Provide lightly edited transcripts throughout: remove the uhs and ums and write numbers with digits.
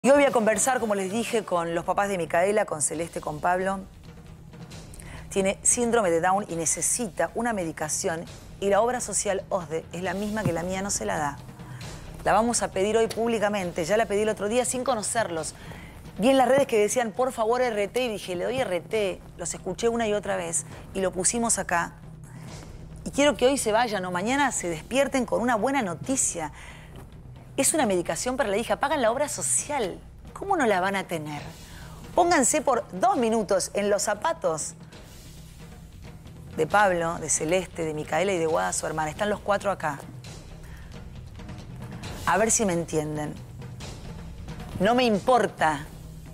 Y hoy voy a conversar, como les dije, con los papás de Micaela, con Celeste, con Pablo. Tiene síndrome de Down y necesita una medicación. Y la obra social OSDE es la misma que la mía, no se la da. La vamos a pedir hoy públicamente. Ya la pedí el otro día sin conocerlos. Vi en las redes que decían, por favor, RT. Y dije, le doy RT. Los escuché una y otra vez. Y lo pusimos acá. Y quiero que hoy se vayan o mañana se despierten con una buena noticia. Es una medicación para la hija. Pagan la obra social. ¿Cómo no la van a tener? Pónganse por 2 minutos en los zapatos de Pablo, de Celeste, de Micaela y de Guada, su hermana. Están los 4 acá. A ver si me entienden. No me importa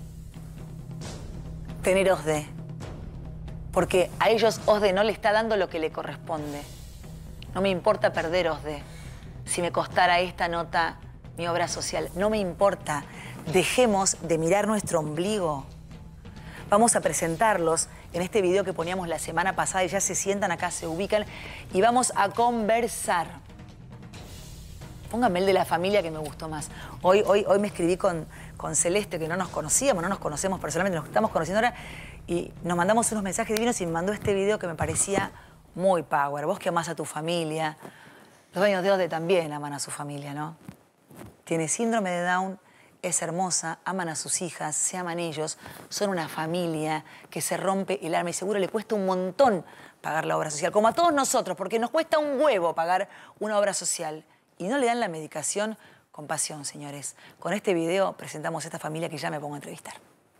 tener OSDE, porque a ellos OSDE no le está dando lo que le corresponde. No me importa perder OSDE. Si me costara esta nota mi obra social, no me importa. Dejemos de mirar nuestro ombligo. Vamos a presentarlos en este video que poníamos la semana pasada y ya se sientan acá, se ubican y vamos a conversar. Póngame el de la familia que me gustó más. Hoy me escribí con Celeste, que no nos conocíamos, no nos conocemos personalmente, nos estamos conociendo ahora, y nos mandamos unos mensajes divinos y me mandó este video que me parecía muy power. Vos que amás a tu familia, los dueños de OSDE también aman a su familia, ¿no? Tiene síndrome de Down, es hermosa, aman a sus hijas, se aman ellos, son una familia que se rompe el alma y seguro le cuesta un montón pagar la obra social, como a todos nosotros, porque nos cuesta un huevo pagar una obra social. Y no le dan la medicación con pasión, señores. Con este video presentamos a esta familia que ya me pongo a entrevistar.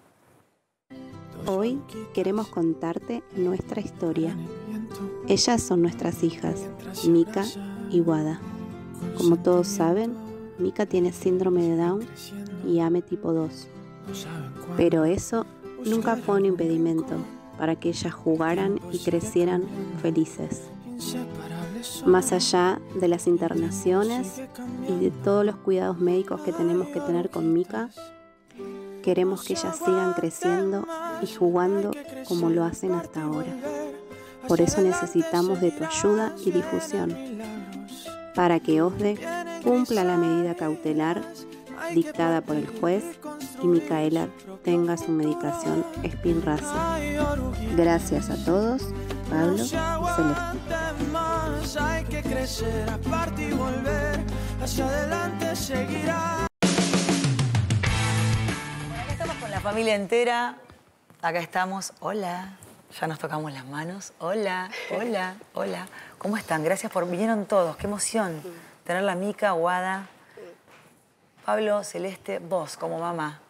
Hoy queremos contarte nuestra historia. Ellas son nuestras hijas, Mica y Guada. Como todos saben, Mica tiene síndrome de Down y AME tipo 2. Pero eso nunca fue un impedimento para que ellas jugaran y crecieran felices. Más allá de las internaciones y de todos los cuidados médicos que tenemos que tener con Mica, queremos que ellas sigan creciendo y jugando como lo hacen hasta ahora. Por eso necesitamos de tu ayuda y difusión, para que OSDE cumpla la medida cautelar dictada por el juez y Micaela tenga su medicación Spinraza. Gracias a todos, Pablo y Celeste. Hay que crecer, aparte y volver, hacia adelante seguirá. Acá estamos con la familia entera. Acá estamos. Hola. Ya nos tocamos las manos. Hola, hola, hola. ¿Cómo están? Gracias por... Vinieron todos. Qué emoción tener la Mica, Guada, Pablo, Celeste, vos como mamá.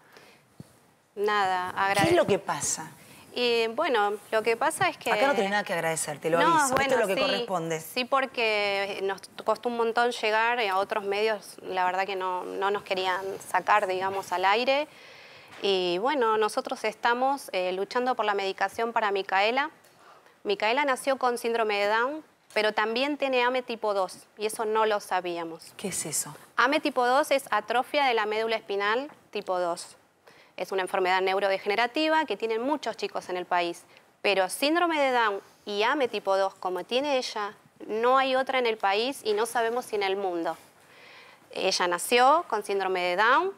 Nada, agradezco. ¿Qué es lo que pasa? Y bueno, lo que pasa es que... Acá no tenés nada que agradecer, te lo aviso. Bueno, esto es lo que sí, corresponde. Sí, porque nos costó un montón llegar a otros medios, la verdad que no nos querían sacar, digamos, al aire. Y bueno, nosotros estamos luchando por la medicación para Micaela. Micaela nació con síndrome de Down, pero también tiene AME tipo 2, y eso no lo sabíamos. ¿Qué es eso? AME tipo 2 es atrofia de la médula espinal tipo 2. Es una enfermedad neurodegenerativa que tienen muchos chicos en el país, pero síndrome de Down y AME tipo 2, como tiene ella, no hay otra en el país y no sabemos si en el mundo. Ella nació con síndrome de Down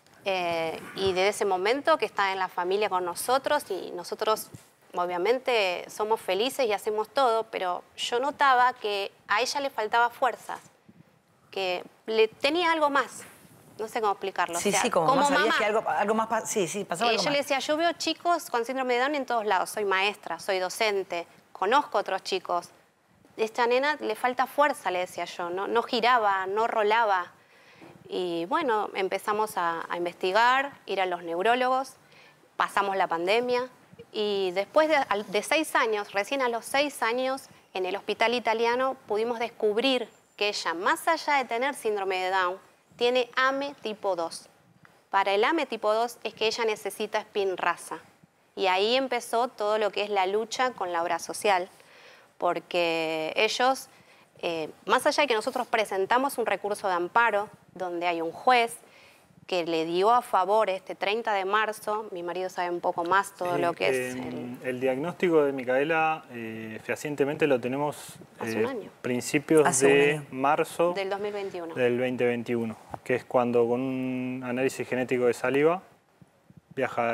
y desde ese momento que está en la familia con nosotros, y nosotros obviamente somos felices y hacemos todo, pero yo notaba que a ella le faltaba fuerzas, que tenía algo más. No sé cómo explicarlo. Sí, o sea, sí, como mamá sabías mamá, que algo más... Sí, pasaba algo yo más. le decía, yo veo chicos con síndrome de Down en todos lados. Soy maestra, soy docente, conozco otros chicos. Esta nena le falta fuerza, le decía yo. No giraba, no rolaba. Y bueno, empezamos a investigar, ir a los neurólogos, pasamos la pandemia. Y después de 6 años, recién a los 6 años, en el hospital italiano pudimos descubrir que ella, más allá de tener síndrome de Down, tiene AME tipo 2. Para el AME tipo 2 es que ella necesita Spinraza. Y ahí empezó todo lo que es la lucha con la obra social. Porque ellos, más allá de que nosotros presentamos un recurso de amparo, donde hay un juez, que le dio a favor este 30 de marzo, mi marido sabe un poco más todo lo que es... El diagnóstico de Micaela fehacientemente lo tenemos hace un año. Principios de marzo del 2021. Del 2021, que es cuando con un análisis genético de saliva viaja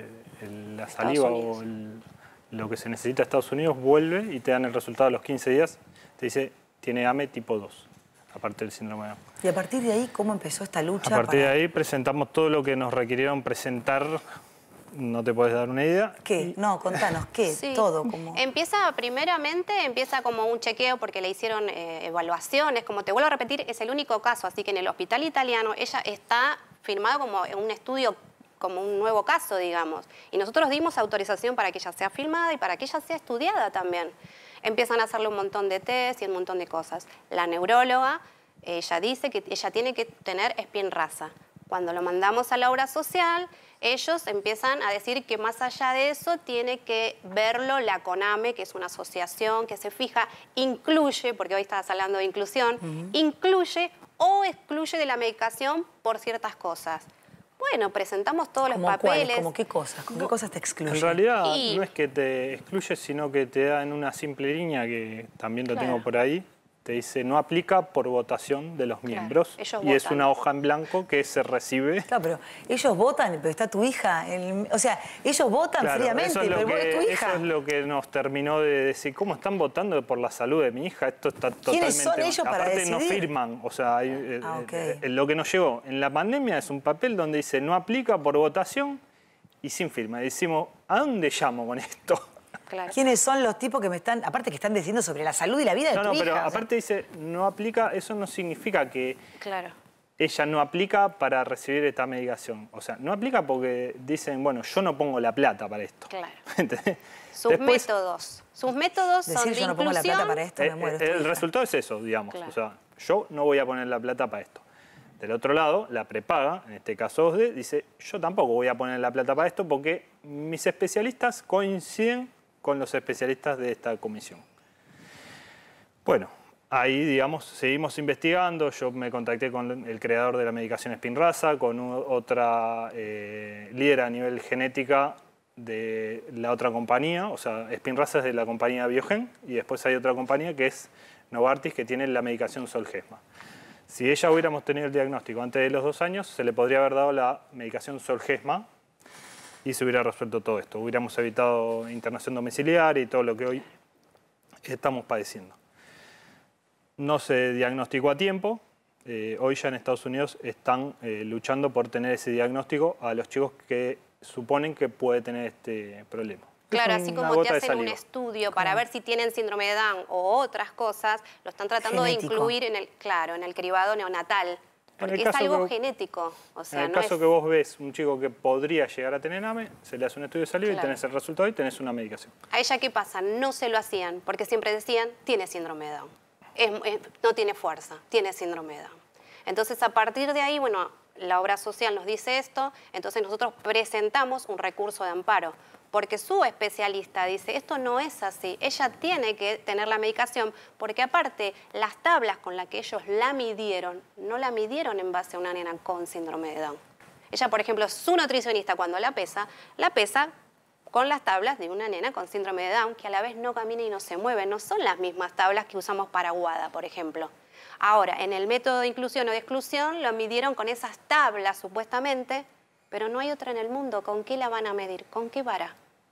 la saliva o lo que se necesita a Estados Unidos, vuelve y te dan el resultado a los 15 días, te dice tiene AME tipo 2. Aparte del síndrome de Down. Y a partir de ahí, ¿cómo empezó esta lucha? A partir de ahí presentamos todo lo que nos requirieron presentar. No te puedes dar una idea. ¿Qué? No, contanos, ¿qué? Sí. Todo como... Primeramente empieza como un chequeo porque le hicieron evaluaciones. Como te vuelvo a repetir, es el único caso. Así que en el hospital italiano ella está firmado como un estudio, como un nuevo caso, digamos. Y nosotros dimos autorización para que ella sea filmada y para que ella sea estudiada también. Empiezan a hacerle un montón de test y un montón de cosas. La neuróloga, ella dice que ella tiene que tener Spinraza. Cuando lo mandamos a la obra social, ellos empiezan a decir que más allá de eso tiene que verlo la CONAME, que es una asociación que se fija, incluye, porque hoy estabas hablando de inclusión, incluye o excluye de la medicación por ciertas cosas. Bueno, presentamos todos los papeles. ¿Cómo qué cosas? ¿Con qué cosas te excluyen? En realidad no es que te excluye, sino que te da en una simple línea, que también lo tengo por ahí, te dice no aplica por votación de los miembros. Y es una hoja en blanco que se recibe. Claro, pero ellos votan, pero está tu hija. O sea, ellos votan fríamente, pero vos es tu hija. Eso es lo que nos terminó de decir. ¿Cómo están votando por la salud de mi hija? Esto está totalmente... ¿Quiénes son ellos para decidir? Aparte no firman. O sea, lo que nos llegó en la pandemia es un papel donde dice no aplica por votación y sin firma. Y decimos, ¿a dónde llamo con esto? Claro. ¿Quiénes son los tipos que me están, aparte que están diciendo sobre la salud y la vida de tu hija? No, pero aparte dice, no aplica, eso no significa que claro. Ella no aplica para recibir esta medicación. O sea, no aplica porque dicen, bueno, yo no pongo la plata para esto. Claro. ¿Entendés? Sus métodos son de inclusión. Yo no pongo la plata para esto, me muero. El resultado es eso, digamos. Claro. O sea, yo no voy a poner la plata para esto. Del otro lado, la prepaga, en este caso OSDE, dice, yo tampoco voy a poner la plata para esto porque mis especialistas coinciden con los especialistas de esta comisión. Bueno, ahí, digamos, seguimos investigando. Yo me contacté con el creador de la medicación Spinraza, con otra líder a nivel genética de la otra compañía. O sea, Spinraza es de la compañía Biogen y después hay otra compañía que es Novartis, que tiene la medicación Zolgensma. Si ella hubiéramos tenido el diagnóstico antes de los 2 años, se le podría haber dado la medicación Zolgensma y se hubiera resuelto todo esto. Hubiéramos evitado internación domiciliaria y todo lo que hoy estamos padeciendo. No se diagnosticó a tiempo. Hoy ya en Estados Unidos están luchando por tener ese diagnóstico a los chicos que suponen que puede tener este problema. Claro, así como te hacen un estudio para ver si tienen síndrome de Down o otras cosas, lo están tratando de incluir en el cribado neonatal. Porque es algo genético. O sea, en el caso que vos ves un chico que podría llegar a tener AME, se le hace un estudio de saliva y tenés el resultado y tenés una medicación. ¿A ella qué pasa? No se lo hacían, porque siempre decían, tiene síndrome de Down. No tiene fuerza, tiene síndrome de Down. Entonces, a partir de ahí, bueno, la obra social nos dice esto, entonces nosotros presentamos un recurso de amparo. Porque su especialista dice, esto no es así, ella tiene que tener la medicación, porque aparte las tablas con las que ellos la midieron, no la midieron en base a una nena con síndrome de Down. Ella, por ejemplo, su nutricionista cuando la pesa con las tablas de una nena con síndrome de Down, que a la vez no camina y no se mueve, no son las mismas tablas que usamos para WADA, por ejemplo. Ahora, en el método de inclusión o de exclusión lo midieron con esas tablas, supuestamente, pero no hay otra en el mundo. ¿Con qué la van a medir? ¿Con qué vara?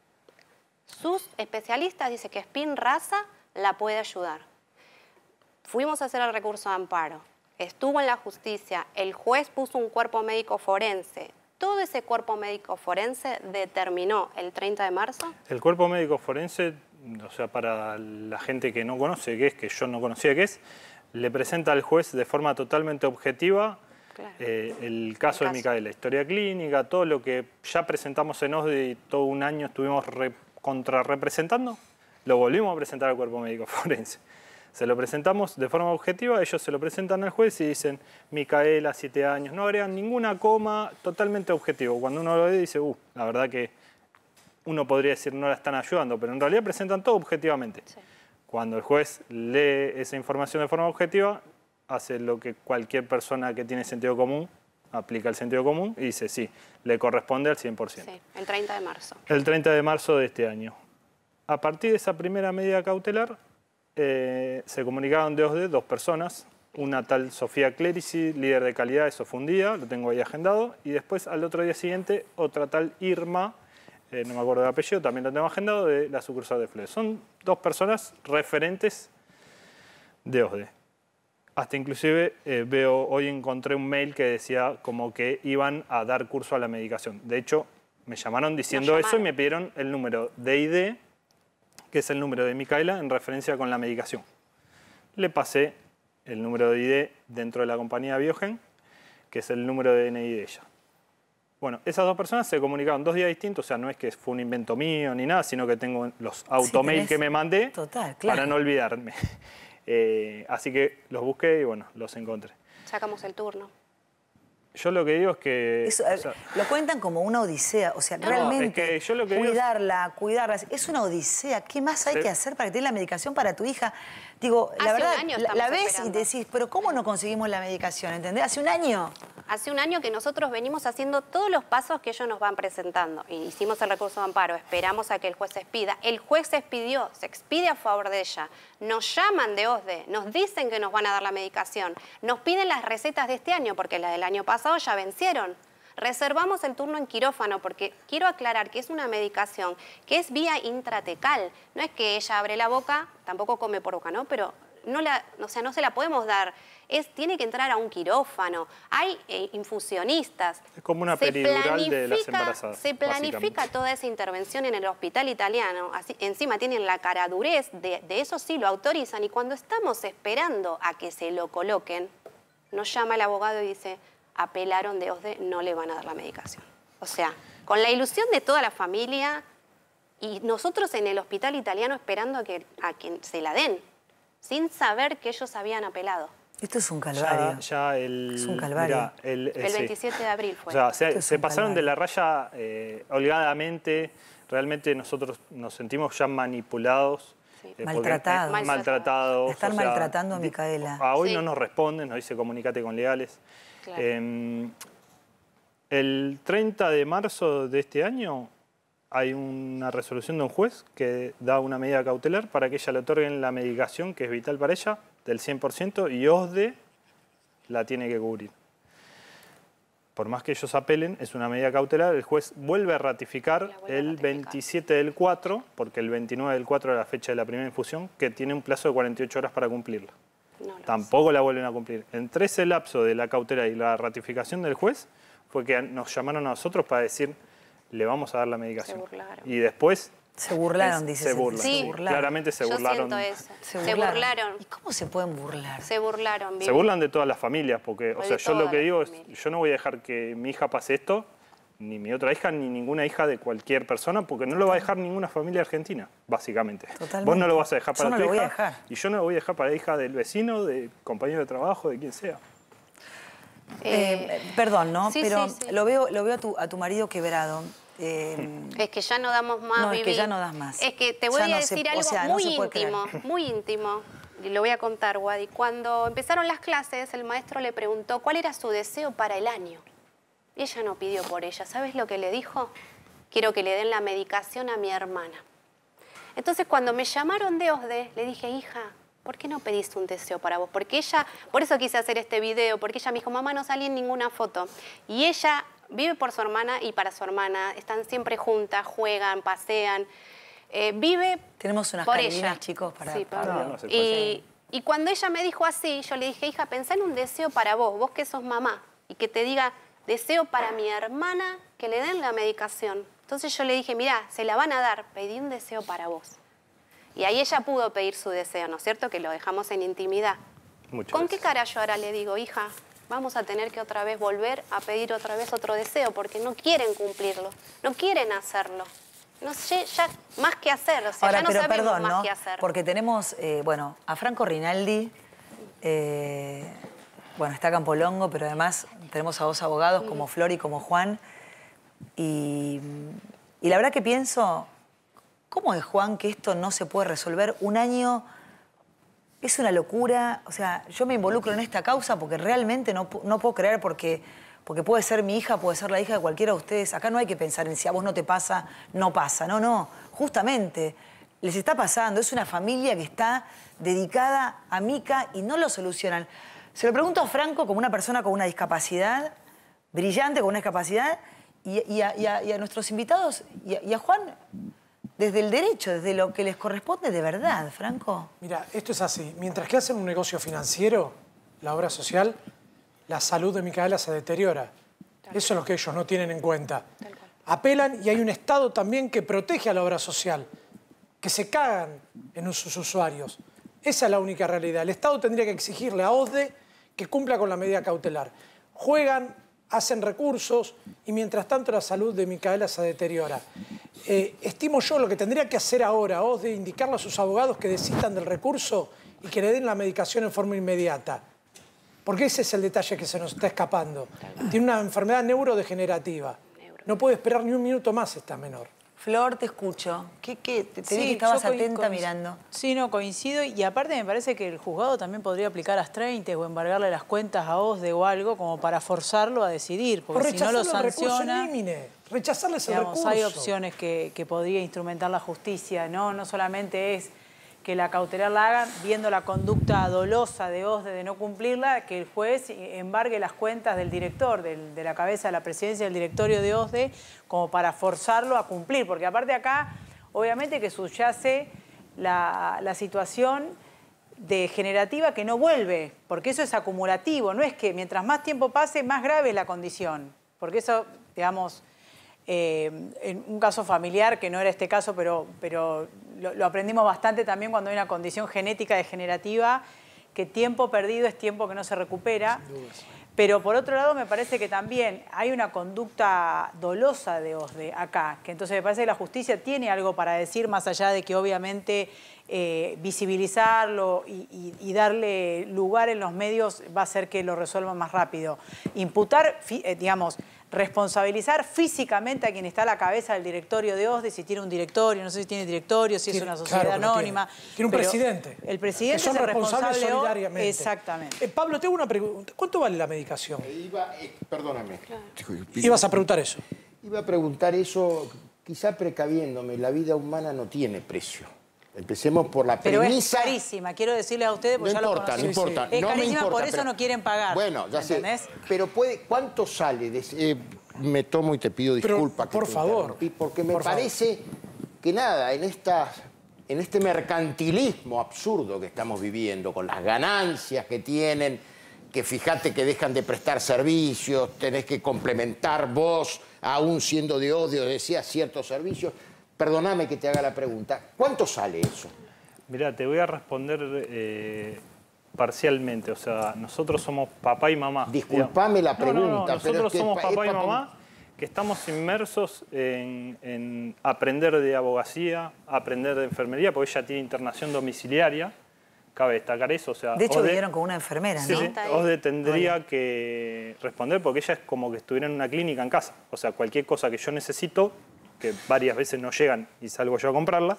Sus especialistas dicen que Spinraza la puede ayudar. Fuimos a hacer el recurso de amparo. Estuvo en la justicia. El juez puso un cuerpo médico forense. Todo ese cuerpo médico forense determinó el 30 de marzo. El cuerpo médico forense, o sea, para la gente que no conoce qué es, que yo no conocía qué es, le presenta al juez de forma totalmente objetiva el caso de Micaela, historia clínica, todo lo que ya presentamos en OSDE y todo un año estuvimos contrarrepresentando, lo volvimos a presentar al cuerpo médico forense. Se lo presentamos de forma objetiva, ellos se lo presentan al juez y dicen Micaela, 7 años, no agregan ninguna coma, totalmente objetivo. Cuando uno lo ve dice, la verdad que uno podría decir no la están ayudando, pero en realidad presentan todo objetivamente. Sí. Cuando el juez lee esa información de forma objetiva, hace lo que cualquier persona que tiene sentido común aplica el sentido común y dice, sí, le corresponde al 100%. Sí, el 30 de marzo. El 30 de marzo de este año. A partir de esa primera medida cautelar, se comunicaron de OSDE 2 personas, una tal Sofía Clerici, líder de calidad, eso fue un día, lo tengo ahí agendado, y después al otro día siguiente otra tal Irma, no me acuerdo del apellido, también lo tengo agendado, de la sucursal de Flores. Son 2 personas referentes de OSDE. Hasta inclusive hoy encontré un mail que decía como que iban a dar curso a la medicación. De hecho, me llamaron diciendo eso y me pidieron el número de ID, que es el número de Micaela en referencia con la medicación. Le pasé el número de ID dentro de la compañía Biogen, que es el número de DNI de ella. Bueno, esas 2 personas se comunicaron 2 días distintos, o sea, no es que fue un invento mío ni nada, sino que tengo los automail que me mandé para no olvidarme. Así que los busqué y bueno, los encontré. Sacamos el turno. Yo lo que digo es que... Eso, lo cuentan como una odisea, o sea, realmente es que yo lo que cuidarla, es una odisea. ¿Qué más hay que hacer para que tenga la medicación para tu hija? Digo, la verdad, la ves esperando. Y decís, pero ¿cómo no conseguimos la medicación? ¿Entendés? Hace un año. Hace un año que nosotros venimos haciendo todos los pasos que ellos nos van presentando. Y hicimos el recurso de amparo, esperamos a que el juez se expida. El juez se expidió, se expide a favor de ella. Nos llaman de OSDE, nos dicen que nos van a dar la medicación. Nos piden las recetas de este año, porque las del año pasado ya vencieron. Reservamos el turno en quirófano, porque quiero aclarar que es una medicación que es vía intratecal. No es que ella abre la boca, tampoco come por boca, ¿no? Pero no se la podemos dar. Tiene que entrar a un quirófano. Hay infusionistas. Es como una peridural de las embarazadas. Se planifica toda esa intervención en el hospital italiano. Así, encima tienen la caradurez, de eso sí lo autorizan. Y cuando estamos esperando a que se lo coloquen, nos llama el abogado y dice, apelaron de OSDE, no le van a dar la medicación. O sea, con la ilusión de toda la familia y nosotros en el hospital italiano esperando a que se la den, sin saber que ellos habían apelado. Esto es un calvario. Es un calvario. Mirá, el 27 de abril fue. O sea, se pasaron de la raya holgadamente. Realmente nosotros nos sentimos ya manipulados. Sí. Maltratados. Están maltratando a Micaela. Hoy no nos responden, nos dice comunicate con legales. Claro. El 30 de marzo de este año hay una resolución de un juez que da una medida cautelar para que ella le otorguen la medicación que es vital para ella, del 100%, y OSDE la tiene que cubrir. Por más que ellos apelen, es una medida cautelar, el juez vuelve a ratificar el 27 del 4, porque el 29 del 4 era la fecha de la primera infusión, que tiene un plazo de 48 horas para cumplirla. Tampoco la vuelven a cumplir. Entre ese lapso de la cautela y la ratificación del juez, fue que nos llamaron a nosotros para decir, le vamos a dar la medicación. Se burlaron. Y después... Se burlaron, dice. Se burlan. Sí, claramente se burlaron. Yo siento eso. Se burlaron. ¿Y cómo se pueden burlar? Se burlaron. Vivi. Se burlan de todas las familias, porque, o sea, yo lo que digo es, familias. yo no voy a dejar que mi hija pase esto, ni mi otra hija, ni ninguna hija de cualquier persona, porque no lo va a dejar ninguna familia argentina, básicamente. Totalmente. Vos no lo vas a dejar para tu hija. Yo no lo voy a dejar. Y yo no lo voy a dejar para la hija del vecino, de compañero de trabajo, de quien sea. Perdón, ¿no? Sí, pero sí. lo veo a tu marido quebrado. Es que ya no damos más, no, Vivi. es que ya no das más. Es que te voy a decir algo muy íntimo, muy íntimo. Y lo voy a contar, Wadi. Cuando empezaron las clases, el maestro le preguntó cuál era su deseo para el año. Y ella no pidió por ella. ¿Sabes lo que le dijo? Quiero que le den la medicación a mi hermana. Entonces, cuando me llamaron de OSDE, le dije, hija, ¿por qué no pediste un deseo para vos? Porque ella, por eso quise hacer este video, porque ella me dijo, mamá, no salí en ninguna foto. Y ella vive por su hermana y para su hermana. Están siempre juntas, juegan, pasean. Vive Tenemos unas por carilinas, ella. chicos, para Sí, Pablo. Y cuando ella me dijo así, yo le dije, hija, pensá en un deseo para vos que sos mamá, y que te diga, deseo para mi hermana que le den la medicación. Entonces yo le dije, mirá, se la van a dar, pedí un deseo para vos. Y ahí ella pudo pedir su deseo, ¿no es cierto? Que lo dejamos en intimidad. ¿Con qué cara yo ahora le digo, hija, vamos a tener que otra vez volver a pedir otra vez otro deseo? Porque no quieren cumplirlo, no quieren hacerlo. No sé ya más que hacer, o sea, ahora, ya no pero sabemos perdón, más ¿no? qué hacer. Porque tenemos, a Franco Rinaldi, está Campolongo, pero además tenemos a 2 abogados como Flor y como Juan. Y la verdad que pienso, ¿cómo es, Juan, que esto no se puede resolver? Un año es una locura. O sea, yo me involucro en esta causa porque realmente no puedo creer, porque porque puede ser mi hija, puede ser la hija de cualquiera de ustedes. Acá no hay que pensar en si a vos no te pasa, no pasa. No, no, justamente les está pasando. Es una familia que está dedicada a Mica y no lo solucionan. Se lo pregunto a Franco como una persona con una discapacidad, brillante, con una discapacidad, y a nuestros invitados, y a Juan, desde el derecho, desde lo que les corresponde de verdad, Franco. Mira, esto es así. Mientras que hacen un negocio financiero, la obra social, la salud de Micaela se deteriora. Eso es lo que ellos no tienen en cuenta. Apelan y hay un Estado también que protege a la obra social, que se cagan en sus usuarios. Esa es la única realidad. El Estado tendría que exigirle a OSDE que cumpla con la medida cautelar. Juegan, hacen recursos y mientras tanto la salud de Micaela se deteriora. Estimo yo lo que tendría que hacer ahora OSDE, indicarle a sus abogados que desistan del recurso y que le den la medicación en forma inmediata. Porque ese es el detalle que se nos está escapando. Tiene una enfermedad neurodegenerativa. No puede esperar ni un minuto más esta menor. Flor, te escucho. Te vi que estabas atenta mirando. Sí, no, coincido. Y aparte me parece que el juzgado también podría aplicar las 30 o embargarle las cuentas a OSDE o algo como para forzarlo a decidir. Porque si no lo sanciona... Rechazarles el recurso. Hay opciones que podría instrumentar la justicia, ¿no? No solamente es que la cautelar la hagan viendo la conducta dolosa de OSDE de no cumplirla, que el juez embargue las cuentas del director, de la cabeza de la presidencia del directorio de OSDE, como para forzarlo a cumplir. Porque aparte acá, obviamente que subyace la situación degenerativa que no vuelve, porque eso es acumulativo, no es que mientras más tiempo pase, más grave es la condición. Porque eso, digamos... en un caso familiar, que no era este caso, pero lo aprendimos bastante también cuando hay una condición genética degenerativa, que tiempo perdido es tiempo que no se recupera. Pero por otro lado me parece que también hay una conducta dolosa de OSDE acá, que entonces me parece que la justicia tiene algo para decir, más allá de que obviamente visibilizarlo y darle lugar en los medios va a hacer que lo resuelvan más rápido. Imputar, digamos, responsabilizar físicamente a quien está a la cabeza del directorio de OSDE, si tiene un directorio, no sé si tiene directorio, si es una sociedad anónima. Tiene un presidente. El presidente que son es el responsables responsable solidariamente. Exactamente. Pablo, tengo una pregunta. ¿Cuánto vale la medicación? Perdóname. Ibas a preguntar eso. Iba a preguntar eso, quizá precaviéndome. La vida humana no tiene precio. Empecemos por la premisa... Pero es carísima, quiero decirle a ustedes, porque no ya importa, lo no importa. Es no carísima, me importa, por eso no quieren pagar. Bueno, ya sé. ¿Entendés? Pero ¿cuánto sale? Me tomo y te pido disculpas. Por favor. Porque me parece que nada, en este mercantilismo absurdo que estamos viviendo, con las ganancias que tienen, que fíjate que dejan de prestar servicios, tenés que complementar vos, aún siendo de odio, decías ciertos servicios. Perdóname que te haga la pregunta. ¿Cuánto sale eso? Mirá, te voy a responder parcialmente. O sea, nosotros somos papá y mamá. Disculpame la pregunta. No, nosotros pero es que somos papá y mamá que estamos inmersos en aprender de abogacía, aprender de enfermería, porque ella tiene internación domiciliaria. Cabe destacar eso. O sea, de hecho, vinieron con una enfermera, ¿no? Sí, OSDE tendría que responder porque ella es como que estuviera en una clínica en casa. O sea, cualquier cosa que yo necesito, que varias veces no llegan y salgo yo a comprarlas,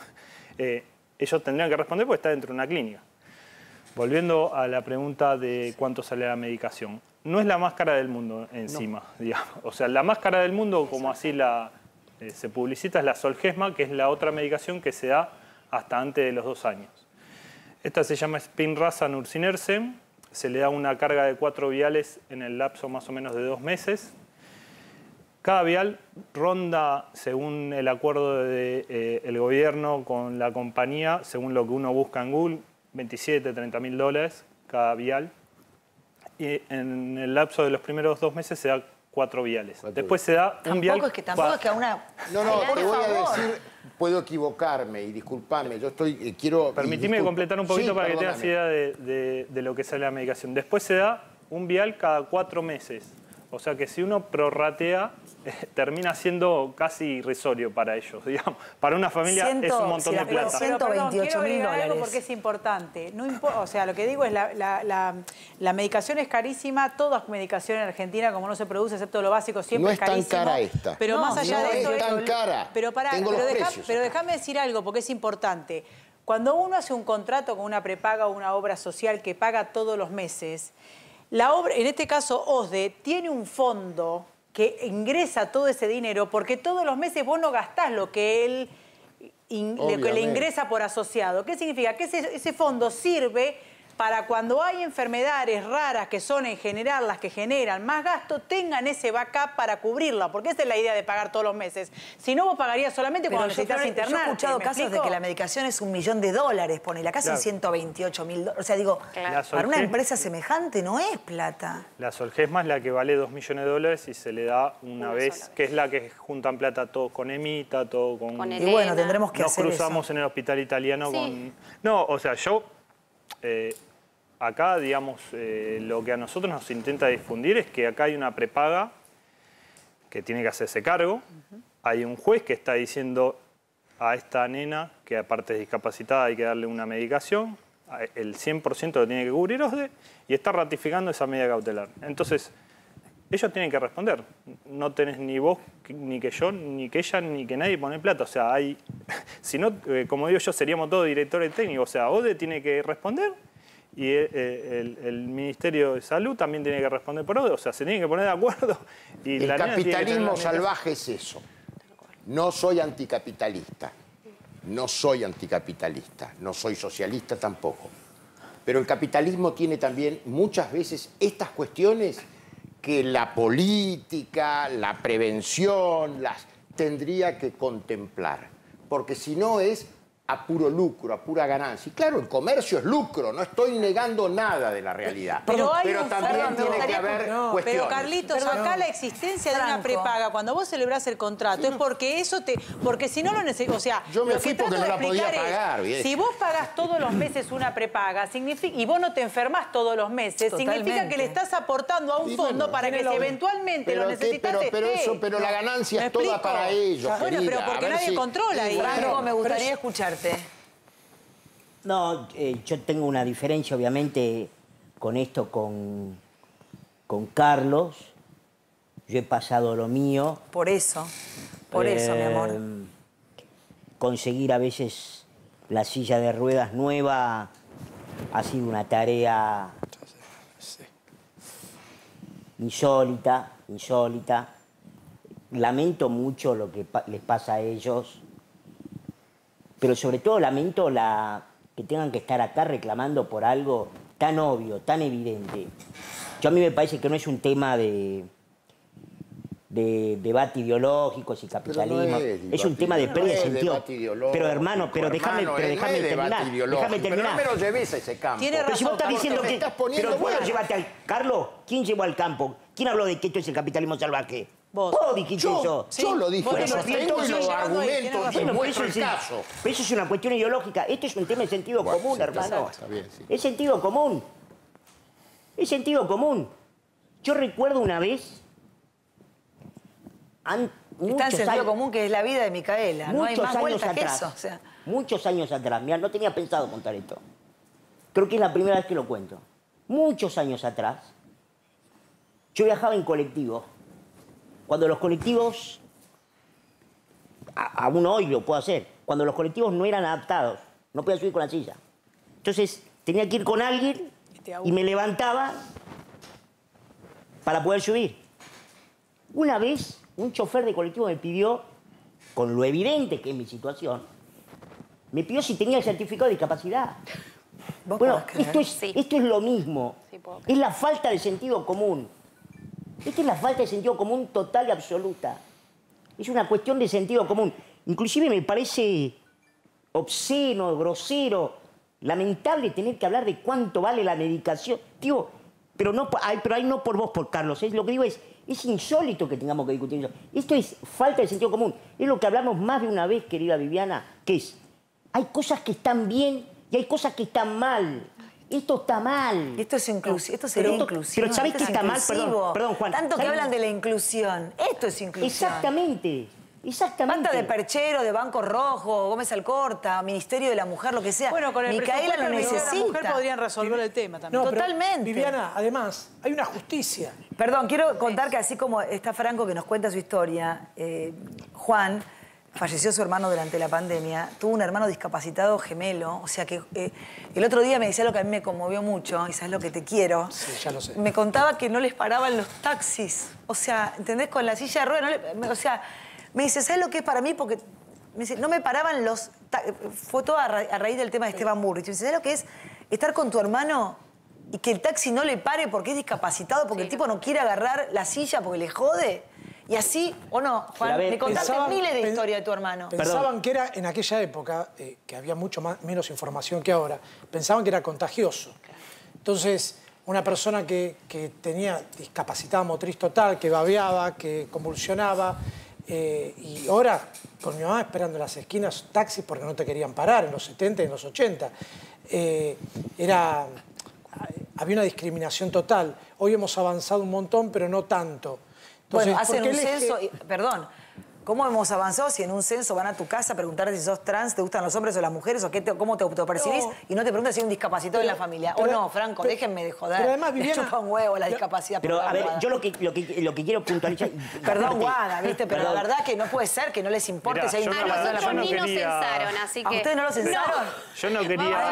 ellos tendrían que responder porque está dentro de una clínica. Volviendo a la pregunta de cuánto sale la medicación. No es la más cara del mundo encima, digamos. O sea, la más cara del mundo, como así se publicita, es la Zolgensma, que es la otra medicación que se da hasta antes de los 2 años. Esta se llama Spinraza nusinersen. Se le da una carga de 4 viales en el lapso más o menos de 2 meses. Cada vial ronda, según el acuerdo del gobierno con la compañía, según lo que uno busca en Google, $27.000 a $30.000 cada vial. Y en el lapso de los primeros 2 meses se da 4 viales. Después se da un vial... Tampoco es que a una... No, te voy a decir, puedo equivocarme y disculpame. Yo quiero... Permitime completar un poquito para que tengas idea de lo que sale la medicación. Después se da un vial cada 4 meses. O sea que si uno prorratea, termina siendo casi irrisorio para ellos, digamos. Para una familia es un montón de plata. $128.000. Porque es importante. No o sea, lo que digo es la medicación es carísima. Toda medicación en Argentina, como no se produce, excepto lo básico, siempre es carísimo. No es tan cara esta. Pero más allá de eso... No es tan cara. Pero déjame decir algo, porque es importante. Cuando uno hace un contrato con una prepaga o una obra social que paga todos los meses... La obra, en este caso OSDE, tiene un fondo que ingresa todo ese dinero porque todos los meses vos no gastás lo que le ingresa por asociado. ¿Qué significa? Que ese fondo sirve para cuando hay enfermedades raras que son en general las que generan más gasto, tengan ese backup para cubrirla, porque esa es la idea de pagar todos los meses. Si no, vos pagarías solamente cuando necesitas internarte. Yo he escuchado casos de que la medicación es $1 millón, ponele, acá son 128.000 $. O sea, digo, para una empresa semejante no es plata. La Zolgensma es la que vale $2 millones y se le da una vez, que es la que juntan plata todos con Emita, todo con y bueno, tendremos que hacer Nos cruzamos en el hospital italiano con... No, o sea, yo... acá, digamos, lo que a nosotros nos intenta difundir es que acá hay una prepaga que tiene que hacerse cargo. Hay un juez que está diciendo a esta nena que aparte es discapacitada hay que darle una medicación. El 100% lo tiene que cubrir OSDE y está ratificando esa medida cautelar. Entonces, ellos tienen que responder. No tenés ni vos, ni que yo, ni que ella, ni que nadie pone plata. O sea, hay... Si no, como digo yo, seríamos todos directores técnicos. O sea, OSDE tiene que responder y el Ministerio de Salud también tiene que responder por OSDE. O sea, se tienen que poner de acuerdo. Y el capitalismo salvaje es eso. No soy anticapitalista. No soy anticapitalista. No soy socialista tampoco. Pero el capitalismo tiene también muchas veces estas cuestiones que la política, la prevención, las tendría que contemplar. Porque si no es a puro lucro, a pura ganancia. Y claro, el comercio es lucro, no estoy negando nada de la realidad. Pero también tiene que haber cuestiones. Pero Carlitos, acá la existencia de una prepaga, cuando vos celebrás el contrato, es porque eso porque si no lo necesitas, o sea, yo me fui porque no la podía pagar. Si vos pagás todos los meses una prepaga, y vos no te enfermás todos los meses, significa que le estás aportando a un fondo para que si eventualmente lo necesitas pero la ganancia es toda para ellos. Bueno, pero porque nadie controla ahí. Franco, me gustaría escucharte. No, yo tengo una diferencia, obviamente, con esto, con Carlos. Yo he pasado lo mío. Por eso, mi amor. Conseguir a veces la silla de ruedas nueva ha sido una tarea insólita. Lamento mucho lo que les pasa a ellos, pero sobre todo lamento que tengan que estar acá reclamando por algo tan obvio, tan evidente. A mí me parece que no es un tema de debate ideológico, si capitalismo. Es un tema de pérdida de sentido. Pero hermano, déjame terminar. Pero no me lo lleves a ese campo. Pero si vos estás diciendo que... Pero vos lo llevaste al... Carlos, ¿quién llevó al campo? ¿Quién habló de que esto es el capitalismo salvaje? Vos dijiste eso. Yo lo dije. Tengo los argumentos y muestro el caso. Pero eso es una cuestión ideológica. Esto es un tema de sentido común, hermano. Es sentido común. Es sentido común. Yo recuerdo una vez... Está en sentido común que es la vida de Micaela. No hay más vuelta que eso. O sea. Muchos años atrás. Mira, no tenía pensado contar esto. Creo que es la primera vez que lo cuento. Muchos años atrás, yo viajaba en colectivo. Cuando los colectivos, aún hoy lo puedo hacer, cuando los colectivos no eran adaptados, no podía subir con la silla. Entonces tenía que ir con alguien y me levantaba para poder subir. Una vez un chofer de colectivo me pidió, con lo evidente que es mi situación, me pidió si tenía el certificado de discapacidad. Bueno, esto es lo mismo. Sí, es la falta de sentido común. Esta es la falta de sentido común total y absoluta. Es una cuestión de sentido común. Inclusive me parece obsceno, grosero, lamentable tener que hablar de cuánto vale la medicación. Digo, pero ahí no por vos, por Carlos. Lo que digo es insólito que tengamos que discutir eso. Esto es falta de sentido común. Es lo que hablamos más de una vez, querida Viviana, que es, hay cosas que están bien y hay cosas que están mal. Esto está mal. Esto es inclusión. Esto sería inclusión. Pero ¿sabés qué está mal? Perdón, Juan. Tanto que hablan de la inclusión. Esto es inclusión. Exactamente. Basta de perchero, de Banco Rojo, Gómez Alcorta, Ministerio de la Mujer, lo que sea. Bueno, con el Micaela lo necesita. La mujer podrían resolver el tema también. No, totalmente. Viviana, además, hay una justicia. Perdón, quiero contar que así como está Franco que nos cuenta su historia, Juan, falleció su hermano durante la pandemia, tuvo un hermano discapacitado gemelo, o sea que el otro día me decía algo que a mí me conmovió mucho, y sabes lo que te quiero. Sí, ya lo sé. Me contaba que no les paraban los taxis, o sea, ¿entendés? Con la silla de ruedas, o sea, me dice, ¿sabes lo que es para mí? Porque me dice, no me paraban los... Fue todo a raíz del tema de Esteban Bullrich. Me dice, ¿sabes lo que es estar con tu hermano y que el taxi no le pare porque es discapacitado, porque el tipo no quiere agarrar la silla porque le jode? Y así, ¿o no, Juan? Me contaste miles de historias de tu hermano. Pensaban que era, en aquella época, que había mucho menos información que ahora, pensaban que era contagioso. Entonces, una persona que tenía discapacidad motriz total, que babeaba, que convulsionaba, y ahora, con mi mamá esperando en las esquinas taxis porque no te querían parar, en los 70 y en los 80. Había una discriminación total. Hoy hemos avanzado un montón, pero no tanto. Entonces, bueno, hacen un censo, perdón, ¿cómo hemos avanzado si en un censo van a tu casa a preguntarte si sos trans, te gustan los hombres o las mujeres, o cómo te autopercibís, y no te preguntan si hay un discapacitado en la familia? O no, Franco, déjenme de joder. Pero además, Viviana, me chupa un huevo la discapacidad. Pero a ver, yo lo que quiero puntualizar... Perdón, Guada, ¿viste? Pero la verdad que no puede ser que no les importe. Mirá, si hay un discapacitado en la familia. A nosotros ni nos censaron, así que... ¿A ustedes no lo censaron? Yo no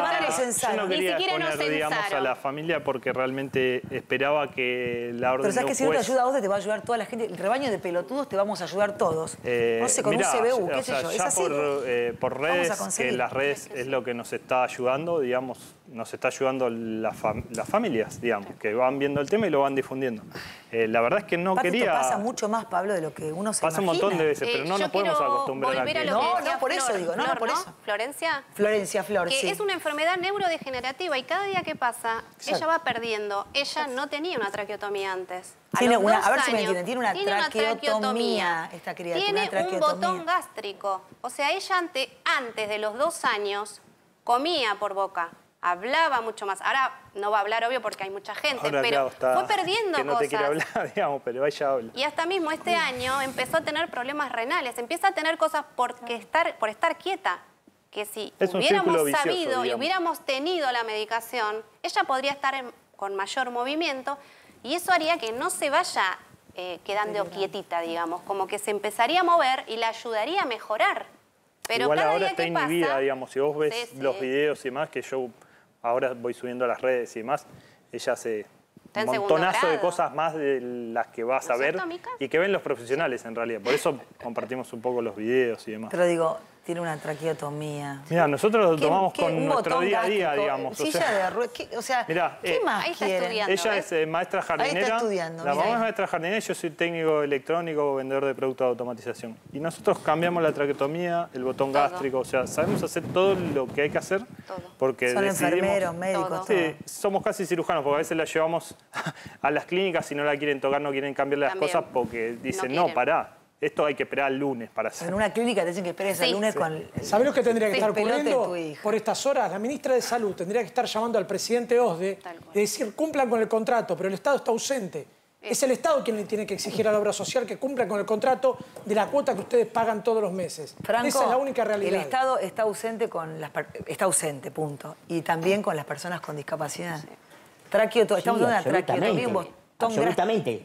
quería Ni siquiera nos exponer, digamos, a censaron. la familia porque realmente esperaba que la orden Pero ¿sabes de que un si no te juez... ayuda a vos, te va a ayudar toda la gente? El rebaño de pelotudos te vamos a ayudar todos. No sé, con Mirá, un CBU, qué o sé sea, yo. Es ya así. por redes, que las redes es lo que nos está ayudando, digamos, nos está ayudando las familias, digamos, que van viendo el tema y lo van difundiendo. La verdad es que no Aparte, quería... esto pasa mucho más, Pablo, de lo que uno se Pasa un imagina. montón de veces, pero no nos podemos acostumbrar a que... No, por eso digo, no, por eso. ¿Florencia? Florencia, Flor, que sí. es una enfermedad neurodegenerativa y cada día que pasa, ella va perdiendo. Ella no tenía una traqueotomía antes. Tiene los una, 2 a ver si me años, entienden, tiene una traqueotomía esta criatura. Tiene una traqueotomía. un botón gástrico. O sea, ella antes de los 2 años comía por boca. Hablaba mucho más. Ahora no va a hablar, obvio, porque hay mucha gente, Ahora, pero claro, fue perdiendo que no cosas. te quiere hablar, digamos, pero ella habla. Y hasta mismo este año empezó a tener problemas renales. Empieza a tener cosas por estar quieta. Que si Es un hubiéramos círculo vicioso, sabido y digamos. hubiéramos tenido la medicación, ella podría estar con mayor movimiento y eso haría que no se vaya quedando quietita, digamos. Como que se empezaría a mover y la ayudaría a mejorar. Pero igual cada ahora día está que inhibida, pasa, digamos, si vos ves sí, los sí. videos y demás, que yo ahora voy subiendo a las redes y demás, ella hace Está en un segundo montonazo de grado. cosas más de las que vas ¿No a es ver cierto, Mica? y que ven los profesionales en realidad. Por eso compartimos un poco los videos y demás. Pero digo, tiene una traqueotomía. Mira, nosotros lo tomamos con un nuestro botón día a día, gástrico, digamos. O Silla sea, de ruedas, o sea, mirá, ¿qué más ahí está quieren? estudiando. ella ¿ves? es maestra jardinera. Ahí está estudiando, La mira mamá ahí. es maestra jardinera y yo soy técnico electrónico, vendedor de productos de automatización. Y nosotros cambiamos la traqueotomía, el botón Todo. gástrico, o sea, sabemos hacer todo lo que hay que hacer. Todo. Porque Son decidimos... enfermeros, médicos, Todo. todo. Sí, somos casi cirujanos, porque a veces la llevamos a las clínicas y no la quieren tocar, no quieren cambiarle las También. cosas porque dicen, No no, quieren. pará, esto hay que esperar el lunes para hacer. En una clínica te dicen que esperes Sí. el lunes con... ¿Sabés lo que tendría que Sí, estar pelote de tu ocurriendo hija. por estas horas? La ministra de Salud tendría que estar llamando al presidente OSDE Tal cual. y decir, cumplan con el contrato, pero el Estado está ausente. Es el Estado quien le tiene que exigir a la obra social que cumpla con el contrato de la cuota que ustedes pagan todos los meses. Franco, Esa es la única realidad. el Estado está ausente está ausente, punto. Y también con las personas con discapacidad. Estamos hablando de una traqueotomía, un botón absolutamente.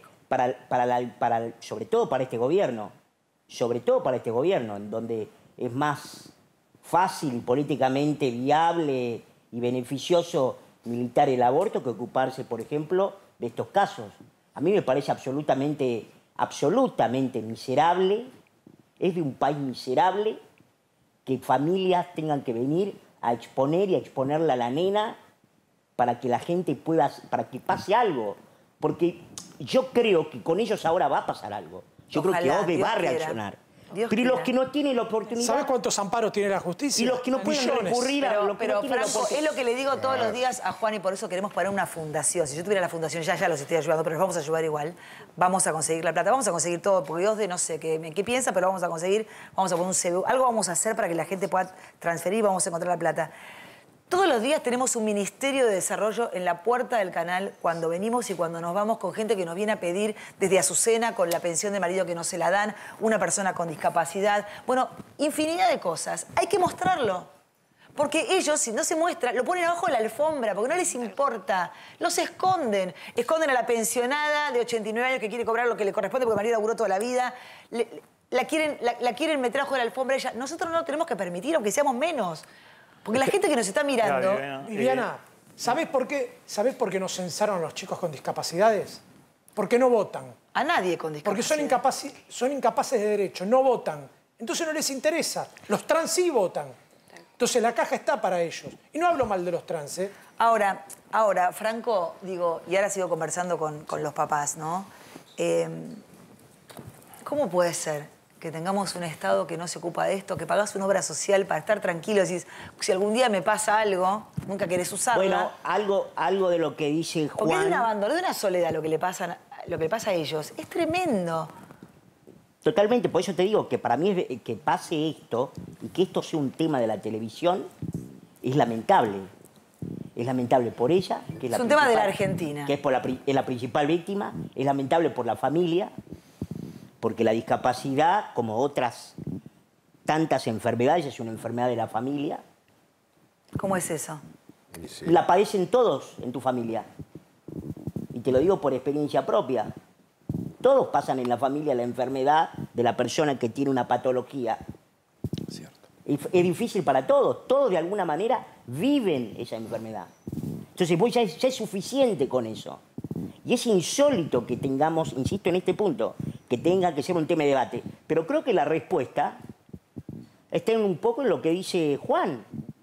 Sobre todo para este gobierno. Sobre todo para este gobierno, en donde es más fácil, políticamente viable y beneficioso militar el aborto que ocuparse, por ejemplo, de estos casos. A mí me parece absolutamente miserable. Es de un país miserable que familias tengan que venir a exponer y a exponerle a la nena para que la gente pueda, para que pase algo. Porque yo creo que con ellos ahora va a pasar algo. Yo creo que Ojalá, OSDE Dios va a quiera. reaccionar. Dios Pero quiera. los que no tienen la oportunidad... ¿Sabes cuántos amparos tiene la justicia? Y los que no pueden Millones. recurrir a... los que Pero no tienen la Franco, oportunidad... es lo que le digo todos los días a Juan y por eso queremos poner una fundación. Si yo tuviera la fundación, ya los estoy ayudando, pero los vamos a ayudar igual. Vamos a conseguir la plata, vamos a conseguir todo, porque Dios de no sé qué piensa, pero vamos a conseguir, vamos a poner un CBU, algo vamos a hacer para que la gente pueda transferir, vamos a encontrar la plata. Todos los días tenemos un ministerio de desarrollo en la puerta del canal cuando venimos y cuando nos vamos con gente que nos viene a pedir desde Azucena con la pensión de marido que no se la dan, una persona con discapacidad. Bueno, infinidad de cosas. Hay que mostrarlo. Porque ellos, si no se muestra, lo ponen abajo de la alfombra, porque no les importa. Los esconden. Esconden a la pensionada de 89 años que quiere cobrar lo que le corresponde porque el marido laburó toda la vida. la quieren meter abajo de la alfombra ella. Nosotros no lo tenemos que permitir, aunque seamos menos. Porque la gente que nos está mirando... Viviana, ¿sabés por qué nos censaron a los chicos con discapacidades? Porque no votan. A nadie con discapacidad. Porque son incapaces de derecho, no votan. Entonces no les interesa. Los trans sí votan. Entonces la caja está para ellos. Y no hablo mal de los trans, ¿eh? Ahora, Franco, digo, y ahora sigo conversando con los papás, ¿no? ¿Cómo puede ser que tengamos un Estado que no se ocupa de esto, que pagás una obra social para estar tranquilo? Decís, si algún día me pasa algo, nunca querés usarla. Bueno, algo de lo que dice Juan... Porque es de un abandono, de una soledad lo que le pasa a ellos. Es tremendo. Totalmente, por eso te digo que para mí que pase esto y que esto sea un tema de la televisión es lamentable. Es lamentable por ella, que es un tema de la Argentina. Que es la principal víctima. Es lamentable por la familia, porque la discapacidad, como otras tantas enfermedades, es una enfermedad de la familia. ¿Cómo es eso? Sí. La padecen todos en tu familia. Y te lo digo por experiencia propia. Todos pasan en la familia la enfermedad de la persona que tiene una patología. Cierto. Es difícil para todos. Todos de alguna manera viven esa enfermedad. Entonces vos ya es suficiente con eso. Y es insólito que tengamos, insisto en este punto, que tenga que ser un tema de debate. Pero creo que la respuesta está un poco en lo que dice Juan.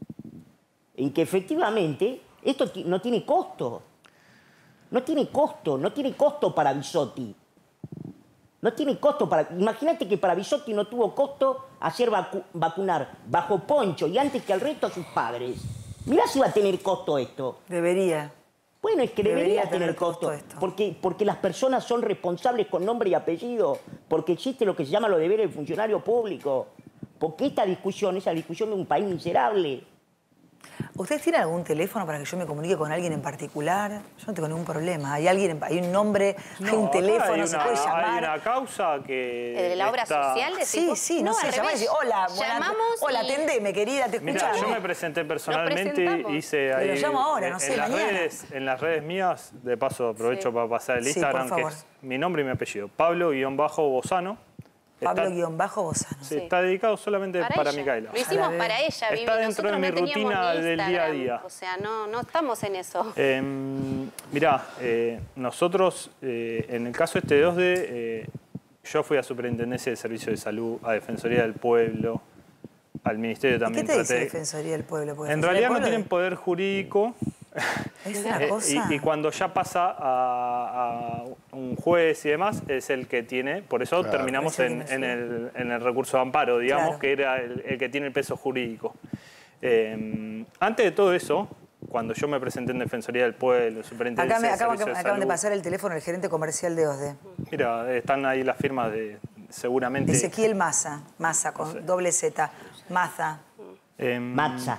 En que efectivamente esto no tiene costo. No tiene costo para Bisotti. No tiene costo para... Imagínate que para Bisotti no tuvo costo hacer vacunar bajo poncho y antes que al resto a sus padres. Mirá si va a tener costo esto. Debería. Bueno, es que debería tener costo esto. Porque las personas son responsables con nombre y apellido, porque existe lo que se llama los deberes del funcionario público, porque esta discusión es la discusión de un país miserable. ¿Ustedes tienen algún teléfono para que yo me comunique con alguien en particular? Yo no tengo ningún problema. ¿Hay un nombre, hay un teléfono, se puede llamar? Hay una causa que... ¿De la obra social? Sí, no sé, llamar y decir, hola, hola, atendeme, querida, te escuchamos. Mira, yo me presenté personalmente, hice ahí... Pero llamo ahora, no sé, mañana. En las redes mías, de paso aprovecho para pasar el Instagram, que es mi nombre y mi apellido, Pablo-Bozano. Pablo-Bozano. Sí, está dedicado solamente para Micaela. Lo hicimos para ella, Vivi. Está dentro de mi rutina del día a día. O sea, no estamos en eso. Mirá, nosotros, en el caso este de OSDE, yo fui a Superintendencia de Servicios de Salud, a Defensoría del Pueblo, al Ministerio también. ¿Qué te dice Defensoría del Pueblo? En realidad no tienen poder jurídico. Es una cosa. Y cuando ya pasa a un juez y demás, es el que tiene, por eso terminamos en el recurso de amparo, digamos, que era el que tiene el peso jurídico. Antes de todo eso, cuando yo me presenté en Defensoría del Pueblo, Superintendencia de Servicios de Salud... Acaban de pasar el teléfono del gerente comercial de OSDE. Mira, están ahí las firmas de, seguramente... Ezequiel Maza con doble Z, Maza. Matza.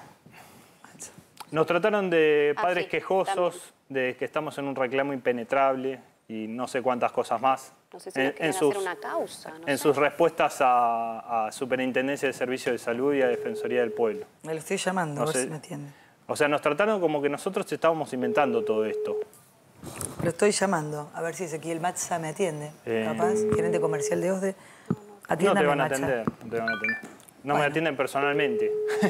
Nos trataron de padres quejosos, de que estamos en un reclamo impenetrable y no sé cuántas cosas más. No sé si quieren hacer una causa. En sus respuestas a Superintendencia de Servicios de Salud y a Defensoría del Pueblo. Me lo estoy llamando, a ver si me atiende. O sea, nos trataron como que nosotros estábamos inventando todo esto. Lo estoy llamando, a ver si Ezequiel Matza me atiende. Capaz, gerente comercial de OSDE. No te van a atender, no te van a atender. No me atienden personalmente.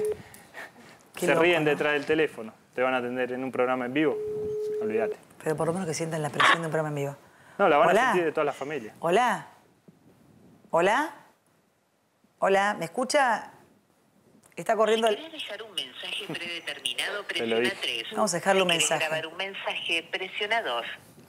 Se ríen detrás del teléfono. Te van a atender en un programa en vivo. Olvídate. Pero por lo menos que sientan la presión de un programa en vivo. No, la van a sentir de toda la familia. Hola. ¿Hola? Hola, ¿me escucha? Está corriendo... Si querés dejar un mensaje predeterminado, presiona 3. Vamos a dejarle un mensaje. Si grabar un mensaje, presiona 2.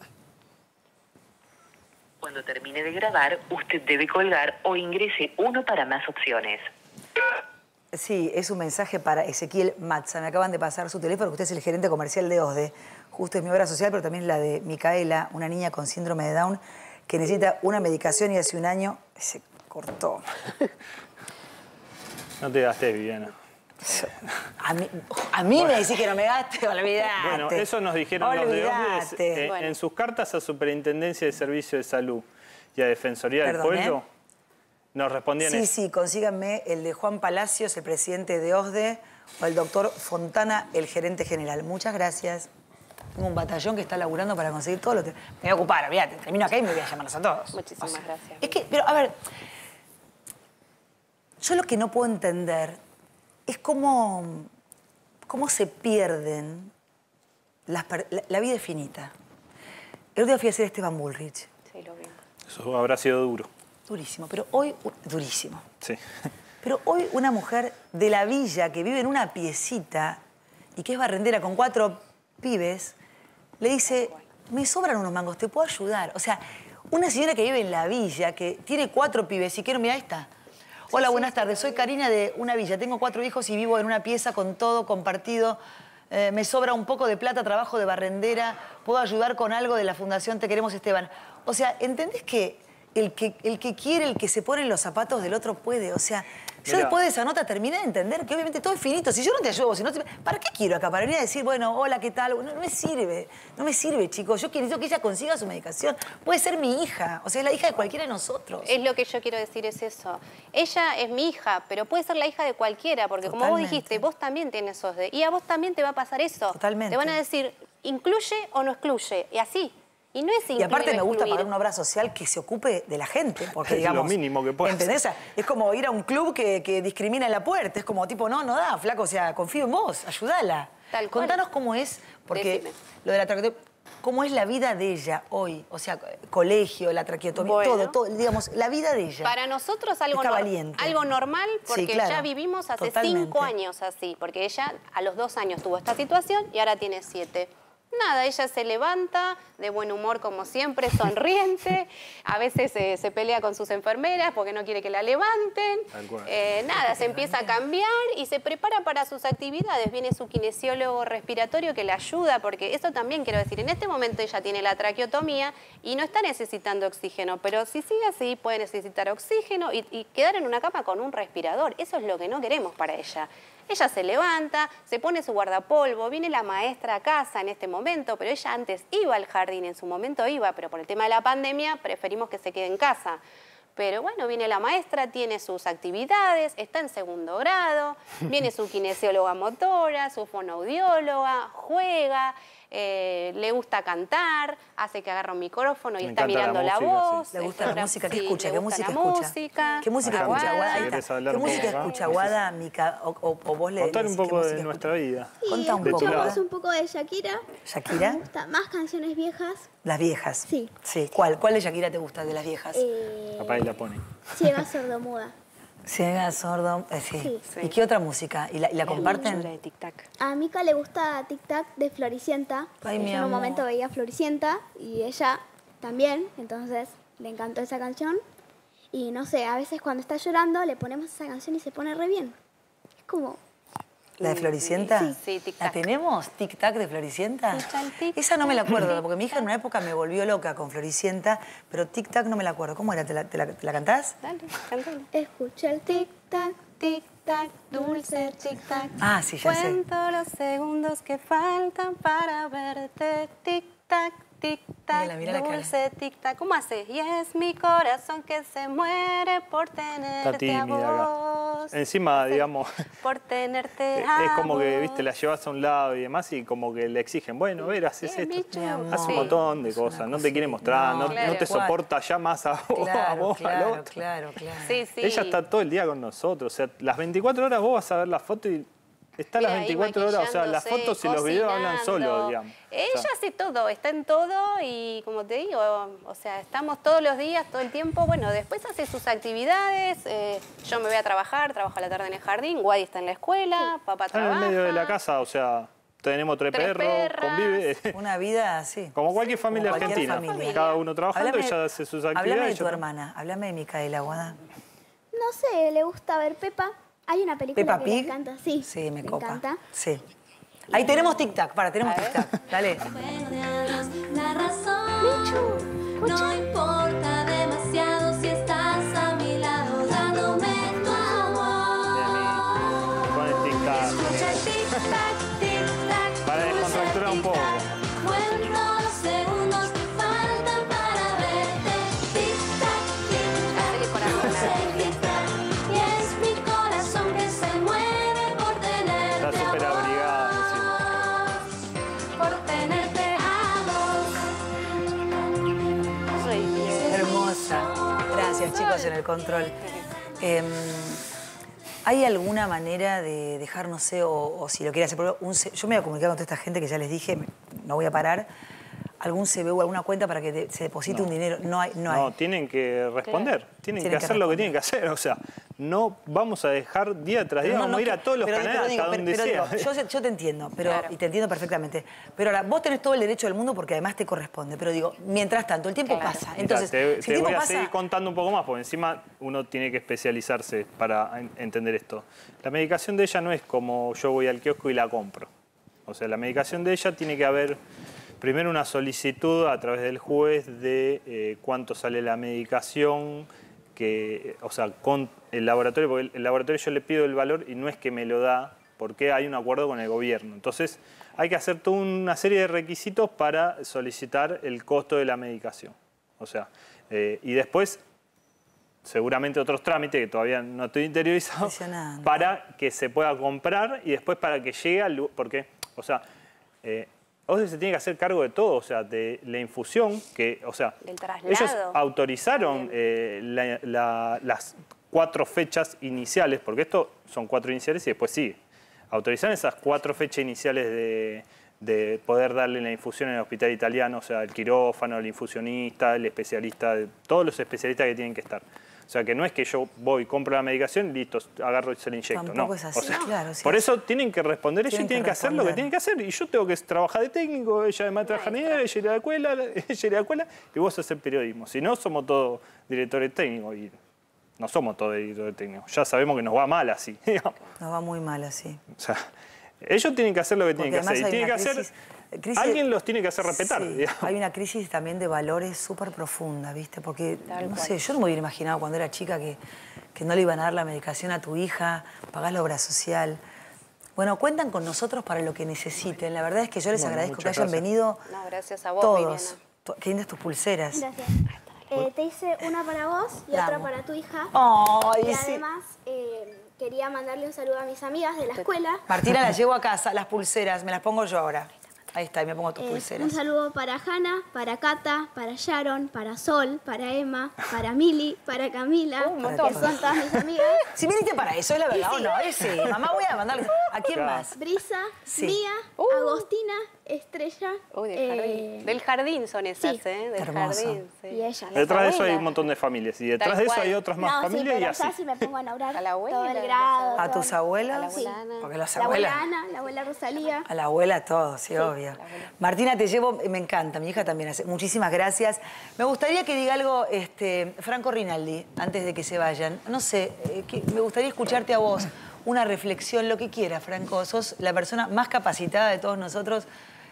Cuando termine de grabar, usted debe colgar o ingrese 1 para más opciones. Sí, es un mensaje para Ezequiel Matza. Me acaban de pasar su teléfono, que usted es el gerente comercial de OSDE. Justo es mi obra social, pero también la de Micaela, una niña con síndrome de Down, que necesita una medicación y hace un año se cortó. No te gastes, Viviana. A mí me decís que no me gaste, olvidate. Bueno, eso nos dijeron los de OSDE. En sus cartas a Superintendencia de Servicios de Salud y a Defensoría del Pueblo, nos respondían eso. Sí, consíganme el de Juan Palacios, el presidente de OSDE, o el doctor Fontana, el gerente general. Muchas gracias. Tengo un batallón que está laburando para conseguir todo lo que... Me voy a ocupar, olvídate. Termino acá y me voy a llamarlos a todos. Muchísimas gracias. Es que, pero a ver, Yo lo que no puedo entender es cómo se pierden la vida es finita. El otro día fui a hacer Esteban Bullrich. Sí, lo vi. Eso habrá sido duro. Durísimo, pero hoy... Durísimo. Sí. Pero hoy una mujer de la villa que vive en una piecita y que es barrendera con 4 pibes, le dice, me sobran unos mangos, ¿te puedo ayudar? O sea, una señora que vive en la villa, que tiene 4 pibes y quiero, mira esta. Hola, buenas tardes, soy Karina de una villa, tengo 4 hijos y vivo en una pieza con todo compartido. Me sobra un poco de plata, trabajo de barrendera, puedo ayudar con algo de la Fundación Te Queremos Esteban. O sea, ¿entendés que el que quiere, el que se pone en los zapatos del otro puede? O sea, yo después de esa nota terminé de entender que obviamente todo es finito. Si yo no te ayudo, si no te... ¿para qué quiero acá? Para venir a decir, bueno, hola, ¿qué tal? No me sirve, no me sirve, chicos. Yo quiero que ella consiga su medicación. Puede ser mi hija, o sea, es la hija de cualquiera de nosotros. Es lo que yo quiero decir, es eso. Ella es mi hija, pero puede ser la hija de cualquiera, porque como vos dijiste, vos también tienes OSDE y a vos también te va a pasar eso. Totalmente. Te van a decir, ¿incluye o no excluye? Y así. Y no es incluir. Y aparte me gusta pagar una obra social que se ocupe de la gente, porque digamos... Es lo mínimo que puedes. ¿Entendés? O sea, es como ir a un club que discrimina en la puerta. Es como tipo, no da, flaco, o sea, confío en vos, ayúdala. Tal cual. Contanos cómo es, porque Decime. lo de la traqueotomía, cómo es la vida de ella hoy. O sea, colegio, la traqueotomía, todo, digamos, la vida de ella. Para nosotros algo normal, porque ya vivimos hace 5 años así, porque ella a los 2 años tuvo esta situación y ahora tiene 7. Nada, ella se levanta de buen humor como siempre, sonriente. A veces se pelea con sus enfermeras porque no quiere que la levanten. Nada, se empieza a cambiar y se prepara para sus actividades. Viene su kinesiólogo respiratorio que la ayuda, porque eso también quiero decir. En este momento ella tiene la traqueotomía y no está necesitando oxígeno, pero si sigue así puede necesitar oxígeno y quedar en una cama con un respirador. Eso es lo que no queremos para ella. Ella se levanta, se pone su guardapolvo, viene la maestra a casa en este momento, pero ella antes iba al jardín, en su momento iba, pero por el tema de la pandemia preferimos que se quede en casa. Pero bueno, viene la maestra, tiene sus actividades, está en 2º grado, viene su kinesióloga motora, su fonoaudióloga, juega, le gusta cantar, hace que agarra un micrófono y está mirando la voz. Le gusta la música, ¿qué escucha? ¿Qué música escucha? ¿Qué música escucha, Guada? ¿Qué música escucha, Guada, Mica? ¿O vos le contar un poco de nuestra vida. Contá un poco. Escuchamos un poco de Shakira. ¿Shakira? Me gusta más canciones viejas. ¿Las viejas? Sí. ¿Cuál de Shakira te gusta de las viejas? Papá y la pone. Ciega sordomuda. Ciega, sordo, sí. ¿Y qué otra música? ¿Y la comparten? La de Tic Tac. A Mica le gusta Tic Tac de Floricienta. Ay, mi en un amor. momento veía Floricienta y ella también, entonces le encantó esa canción. Y no sé, a veces cuando está llorando le ponemos esa canción y se pone re bien. Es como... ¿La de Floricienta? Sí, Tic ¿La Tac. tenemos? ¿Tic Tac de Floricienta? Esa no me la acuerdo, porque mi hija en una época me volvió loca con Floricienta, pero Tic Tac no me la acuerdo. ¿Cómo era? ¿Te la cantás? Dale, cántala. Escucha el tic tac, Tic tac, dulce tic tac. Ah, sí, ya sé. Cuento los segundos que faltan para verte. Tic tac, tic tac, Mírala, dulce tic tac. ¿Cómo haces? Y es mi corazón que se muere por tenerte Está tímida a vos. acá. Encima, digamos, Por tenerte a es como que, vos. viste, la llevas a un lado y demás y como que le exigen, bueno, a ver, haces esto. bicho. Hace un montón de cosas, no te quiere mostrar, no te soporta ya más a vos, al otro. Claro. Sí. Ella está todo el día con nosotros, o sea, las 24 horas vos vas a ver la foto y está las 24 horas, o sea, las fotos y los videos hablan solos, digamos. Ella hace todo, está en todo y como te digo, o sea, estamos todos los días, todo el tiempo. Bueno, después hace sus actividades, yo me voy a trabajar, trabajo a la tarde en el jardín, Guadi está en la escuela, papá Está trabaja. en el medio de la casa, o sea, tenemos 3 perros, convive. Una vida así. Como cualquier familia Como cualquier argentina. familia. Cada uno trabajando, ella hace sus actividades. Háblame de tu hermana, háblame de Micaela, Guada. no sé, le gusta ver Peppa. Hay una película ¿Peppa que Pig? le encanta, sí. Sí, me copa. encanta. Sí. Ahí tenemos Tic Tac, tenemos Tic Tac. Dale. La razón no importa demasiado si estás a mi lado dándome tu amor. Con el tic tac. Escucha el tic-tac, tic-tac. Para descontracturar un poco. Cuento los segundos que faltan para verte. Tic-tac, tic-tac, dulce tic-tac. Y es mi corazón que se mueve por tenerte. Está súper abrigada. Por tenerte a vos. Hermosa. Gracias, chicos, en el control. ¿Hay alguna manera de dejar, no sé, o si lo quiere hacer, yo me voy a comunicar con toda esta gente que ya les dije, no voy a parar, algún CBU, alguna cuenta para que se deposite un dinero? No hay. No, tienen que responder, tienen que hacer lo que tienen que hacer. O sea, no vamos a dejar día tras día, vamos a ir a todos los canales hasta donde sea. Yo te entiendo, y te entiendo perfectamente. Pero ahora, vos tenés todo el derecho del mundo porque además te corresponde. Pero digo, mientras tanto, el tiempo pasa. Entonces, te voy a seguir contando un poco más, porque encima uno tiene que especializarse para entender esto. La medicación de ella no es como yo voy al kiosco y la compro. O sea, la medicación de ella tiene que haber primero una solicitud a través del juez de cuánto sale la medicación, o sea, con el laboratorio, porque el laboratorio yo le pido el valor y no es que me lo da, porque hay un acuerdo con el gobierno. Entonces, hay que hacer toda una serie de requisitos para solicitar el costo de la medicación. O sea, y después, seguramente otros trámites que todavía no estoy interiorizado, para que se pueda comprar y después para que llegue al... Porque, o sea... OSDE se tiene que hacer cargo de todo, o sea, de la infusión, que, o sea, ellos autorizaron las 4 fechas iniciales, porque esto son 4 iniciales y después sigue. Autorizaron esas 4 fechas iniciales de poder darle la infusión en el hospital italiano, o sea, el quirófano, el infusionista, el especialista, todos los especialistas que tienen que estar. O sea, que no es que yo voy, compro la medicación, listo, agarro y se la inyecto. Tampoco es así, o sea, claro. Por eso tienen que responder ellos y tienen que hacer lo que tienen que hacer. Y yo tengo que trabajar de técnico, ella de maestra jardinera, ella irá a la escuela, y vos hacer periodismo. Si no, somos todos directores técnicos y no somos todos directores técnicos. Ya sabemos que nos va mal así, digamos. Nos va muy mal así. O sea, ellos tienen que hacer lo que tienen que hacer. Y tienen que hacer... Alguien los tiene que hacer respetar. Sí, hay una crisis también de valores súper profunda, ¿viste? Porque, no sé, yo no me hubiera imaginado cuando era chica que no le iban a dar la medicación a tu hija, pagás la obra social. Bueno, cuentan con nosotros para lo que necesiten. La verdad es que yo les agradezco que hayan venido gracias a vos, todos. Qué lindas tus pulseras. Gracias. Te hice una para vos y otra para tu hija. Y además... quería mandarle un saludo a mis amigas de la escuela. Martina, las llevo a casa, las pulseras, me las pongo yo ahora. Ahí está, y me pongo tus pulseras. Un saludo para Hanna, para Cata, para Sharon, para Sol, para Emma, para Mili, para Camila, que son todas mis amigas. Si viniste para eso, es la verdad, ¿o no? Mamá, voy a mandarle... ¿A quién más? Brisa, Mía, Agostina, Estrella. Del jardín son esas, Del Hermoso. jardín. Sí. Y ella. Detrás de eso hay un montón de familias. Y detrás de eso hay otras más familias y así. Ya si me pongo a nombrar a la abuela, todo el grado. ¿A tus abuelas? A la abuela Ana. Porque las la abuela abuelas... Ana, la abuela Rosalía. A la abuela todo, sí, obvio. Martina, te llevo, me encanta, mi hija también hace. Muchísimas gracias. Me gustaría que diga algo Franco Rinaldi, antes de que se vayan. No sé, me gustaría escucharte a vos, una reflexión, lo que quieras, Franco. Sos la persona más capacitada de todos nosotros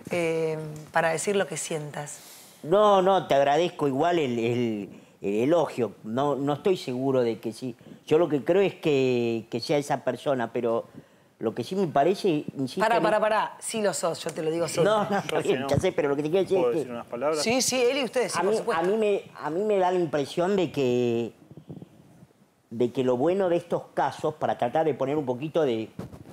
para decir lo que sientas. No, te agradezco igual el elogio. No estoy seguro de que sí. Yo lo que creo es que sea esa persona, pero lo que sí me parece... Pará. Sí lo sos, yo te lo digo solo. No, bien, ya sé, pero lo que te quiero decir ¿Puedo es que... decir unas palabras? Sí, él y ustedes, sí, por supuesto. A mí me da la impresión de que lo bueno de estos casos, para tratar de poner un poquito de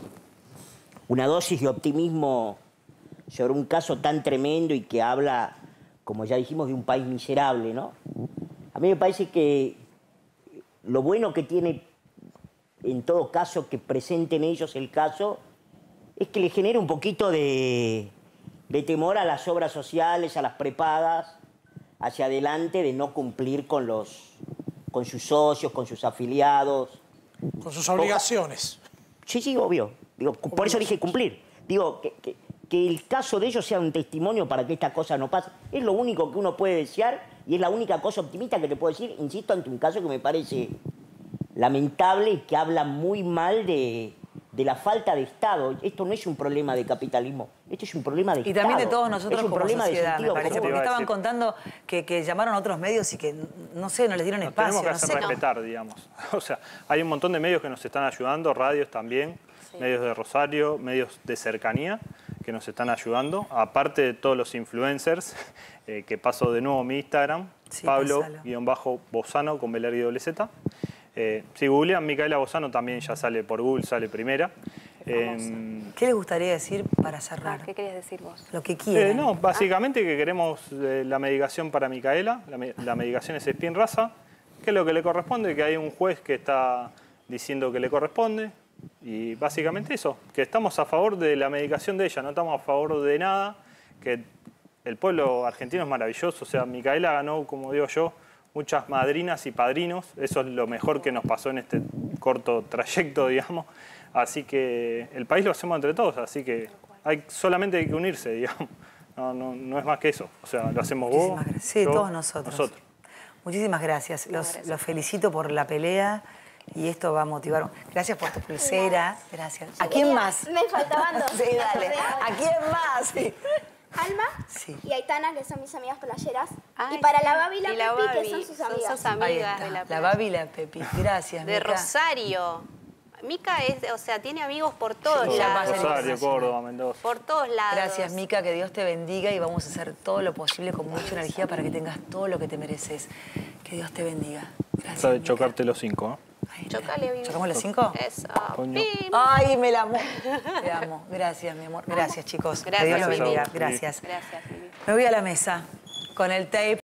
una dosis de optimismo sobre un caso tan tremendo y que habla, como ya dijimos, de un país miserable, ¿no? A mí me parece que lo bueno que tiene, en todo caso, que presenten ellos el caso, es que le genera un poquito de temor a las obras sociales, a las prepagas, hacia adelante, de no cumplir con sus socios, con sus afiliados. Con sus obligaciones. Sí, obvio. Digo, por eso dije cumplir. Digo, que el caso de ellos sea un testimonio para que esta cosa no pase. Es lo único que uno puede desear y es la única cosa optimista que te puedo decir, insisto, ante un caso que me parece lamentable y que habla muy mal de la falta de Estado. Esto no es un problema de capitalismo, esto es un problema de Estado. Y también de todos nosotros es un como problema sociedad, de sentido me parece, común. porque estaban contando que llamaron a otros medios y que, no sé, no les dieron espacio. Tenemos que hacer respetar, digamos. O sea, hay un montón de medios que nos están ayudando, radios también, medios de Rosario, medios de cercanía, que nos están ayudando, aparte de todos los influencers, que paso de nuevo mi Instagram, Pablo_Bozano con Belar y doble Z. Si googlean Micaela Bozano también ya sale por Google, sale primera. ¿Qué les gustaría decir para cerrar? ¿Qué querías decir vos? Lo que quieran. No, básicamente que queremos la medicación para Micaela, la medicación es Spinraza, que es lo que le corresponde, que hay un juez que está diciendo que le corresponde. Y básicamente eso, que estamos a favor de la medicación de ella, no estamos a favor de nada, que el pueblo argentino es maravilloso. O sea, Micaela ganó, como digo yo, muchas madrinas y padrinos. Eso es lo mejor que nos pasó en este corto trayecto, digamos. Así que el país lo hacemos entre todos, así que solamente hay que unirse, digamos. No es más que eso. O sea, lo hacemos vos, sí, yo, todos nosotros. Muchísimas gracias. Los felicito por la pelea y esto va a motivar. Gracias por tu pulsera. Gracias. ¿A quién más? Me faltaban dos. Sí, dale. ¿A quién más? Sí. Alma Sí. y Aitana, que son mis amigas playeras. Ay, y para la Babi y y la la Pepi, Babi, que son sus son amigas. sus amigas. Ahí de está. la La Babi y la Pepi. Gracias, De Mica. Rosario. Mica tiene amigos por todos Sí, lados. Rosario, Córdoba, Mendoza. Por todos lados. Gracias, Mica, que Dios te bendiga y vamos a hacer todo lo posible con mucha energía para que tengas todo lo que te mereces. Que Dios te bendiga. Gracias. Sabe chocarte los 5, ¿no? Chocale, Vivi. ¿Chocamos los 5? Eso. Coño. Pim. Ay, me la amo. Te amo. Gracias, mi amor. Gracias, chicos. Gracias, Que Dios los Vivi. bendiga. Gracias. Gracias. Gracias, Vivi. Me voy a la mesa con el tape.